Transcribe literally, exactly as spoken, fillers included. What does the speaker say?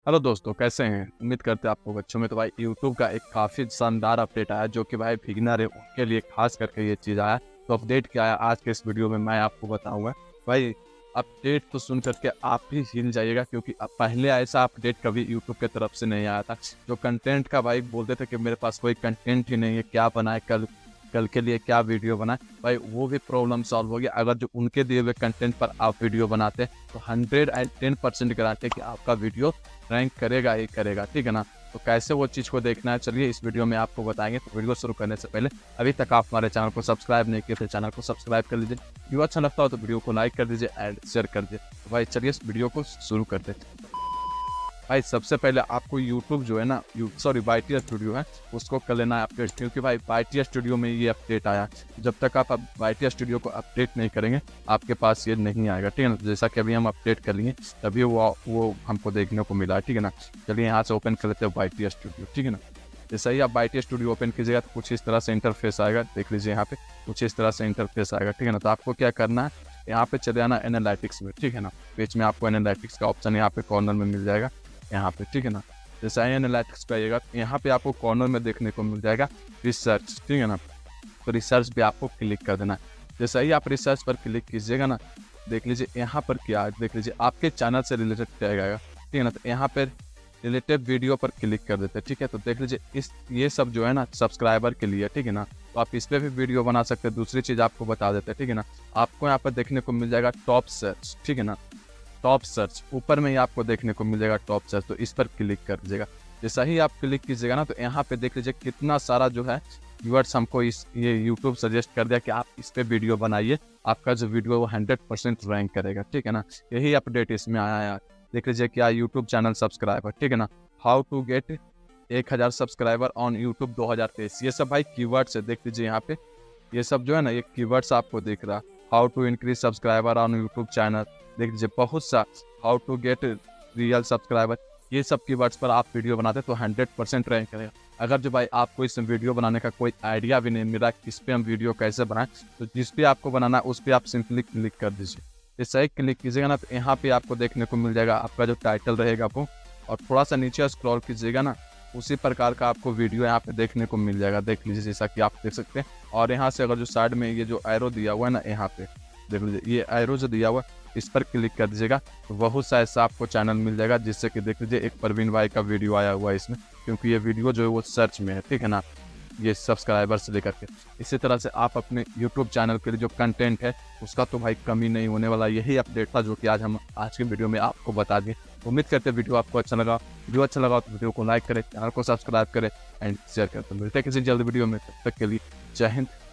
Hello दोस्तों, कैसे हैं? उम्मीद करते हैं आपको बच्चों में। तो भाई यूट्यूब का एक काफ़ी शानदार अपडेट आया जो कि भाई बिगिनर है उनके लिए खास करके ये चीज़ आया। तो अपडेट क्या आया आज के इस वीडियो में मैं आपको बताऊंगा। भाई अपडेट तो सुन करके आप भी हिल जाइएगा, क्योंकि अब पहले ऐसा अपडेट कभी यूट्यूब की तरफ से नहीं आया था। जो कंटेंट का भाई बोलते थे कि मेरे पास कोई कंटेंट ही नहीं है, क्या बनाए, कल कल के लिए क्या वीडियो बनाए, भाई वो भी प्रॉब्लम सॉल्व हो गया। अगर जो उनके दिए हुए कंटेंट पर आप वीडियो बनाते हैं तो hundred and ten percent guarantee है कि आपका वीडियो रैंक करेगा ही करेगा, ठीक है ना। तो कैसे वो चीज़ को देखना है, चलिए इस वीडियो में आपको बताएंगे। तो वीडियो शुरू करने से पहले अभी तक आप हमारे चैनल को सब्सक्राइब नहीं किए तो चैनल को सब्सक्राइब कर लीजिए। वीडियो अच्छा लगता हो तो वीडियो को लाइक कर दीजिए एंड शेयर कर दीजिए। तो भाई चलिए इस वीडियो को शुरू करते हैं। भाई सबसे पहले आपको यूट्यूब जो है ना, यू सॉरी वाईटी स्टूडियो है, उसको कर लेना है अपडेट, क्योंकि भाई वाईटी स्टूडियो में ये अपडेट आया। जब तक आप वाईटी स्टूडियो को अपडेट नहीं करेंगे आपके पास ये नहीं आएगा, ठीक है ना। जैसा कि अभी हम अपडेट कर लिए तभी वो वो हमको देखने को मिला, ठीक है ना। चलिए यहाँ से ओपन कर लेते हैं वाईटी स्टूडियो, ठीक है ना। जैसा ही आप वाईटी स्टूडियो ओपन कीजिएगा तो कुछ इस तरह से इंटरफेस आएगा, देख लीजिए यहाँ पे कुछ इस तरह से इंटरफेस आएगा, ठीक है ना। तो आपको क्या करना है, यहाँ पे चले आना एनालिटिक्स में, ठीक है ना। बीच में आपको एनालिटिक्स का ऑप्शन यहाँ पे कॉर्नर में मिल जाएगा, यहाँ पे, ठीक है ना। जैसे ही एनालिटिक्स पे आइएगा यहाँ पे आपको कॉर्नर में देखने को मिल जाएगा रिसर्च, ठीक है ना। तो रिसर्च पे आपको क्लिक कर देना है। जैसे ही आप रिसर्च पर क्लिक कीजिएगा ना, देख लीजिए यहाँ पर क्या, देख लीजिए आपके चैनल से रिलेटेड क्या आएगा, ठीक है ना। तो यहाँ पे रिलेटेड वीडियो पर क्लिक कर देते हैं, ठीक है। तो देख लीजिए इस ये सब जो है ना सब्सक्राइबर के लिए, ठीक है ना। तो आप इस पर भी वीडियो बना सकते हैं। दूसरी चीज़ आपको बता देते हैं, ठीक है ना। आपको यहाँ पर देखने को मिल जाएगा टॉप सर्च, ठीक है ना। टॉप सर्च ऊपर में ही आपको देखने को मिल जाएगा टॉप सर्च, तो इस पर क्लिक कर दीजिएगा। जैसा ही आप क्लिक कीजिएगा ना तो यहाँ पे देख लीजिए कितना सारा जो है व्यूअर्स हमको इस ये यूट्यूब सजेस्ट कर दिया कि आप इस पे वीडियो बनाइए, आपका जो वीडियो वो हंड्रेड परसेंट रैंक करेगा, ठीक है ना। यही अपडेट इसमें आया है। देख लीजिए क्या यूट्यूब चैनल सब्सक्राइबर, ठीक है ना। हाउ टू गेट एक हज़ार सब्सक्राइबर ऑन यूट्यूब दो हज़ार तेईस, ये सब भाई कीवर्ड्स है। देख लीजिए यहाँ पे ये सब जो है ना ये कीवर्ड्स आपको दिख रहा। How to increase subscriber on YouTube channel, देख लीजिए बहुत सा। How to get real subscriber, ये सब कीवर्ड्स पर आप वीडियो बनाते हैं तो हंड्रेड परसेंट रैंक करेगा। अगर जो भाई आपको इस वीडियो बनाने का कोई आइडिया भी नहीं मिल रहा किस पे हम वीडियो कैसे बनाएं, तो जिस पे आपको बनाना है उस पर आप सिंपली क्लिक कर दीजिए। जैसे ही क्लिक कीजिएगा ना तो यहाँ पे आपको देखने को मिल जाएगा आपका जो टाइटल रहेगा वो, और थोड़ा सा नीचे स्क्रॉल कीजिएगा ना उसी प्रकार का आपको वीडियो यहाँ पे देखने को मिल जाएगा। देख लीजिए जैसा कि आप देख सकते हैं। और यहाँ से अगर जो साइड में ये जो एरो दिया हुआ है ना, यहाँ पे देख लीजिए ये एरो जो दिया हुआ है इस पर क्लिक कर दीजिएगा तो बहुत सा ऐसा आपको चैनल मिल जाएगा, जिससे कि देख लीजिए एक परवीन भाई का वीडियो आया हुआ है इसमें, क्योंकि ये वीडियो जो है वो सर्च में है, ठीक है ना, ये सब्सक्राइबर से लेकर के। इसी तरह से आप अपने यूट्यूब चैनल के लिए जो कंटेंट है उसका तो भाई कमी नहीं होने वाला। यही अपडेट था जो कि आज हम आज के वीडियो में आपको बता दें। उम्मीद करते हैं वीडियो आपको अच्छा लगा। वीडियो अच्छा लगा तो वीडियो को लाइक करें, चैनल को सब्सक्राइब करें एंड शेयर करें। तो मिलते हैं किसी जल्द वीडियो में, तब तक के लिए जय हिंद।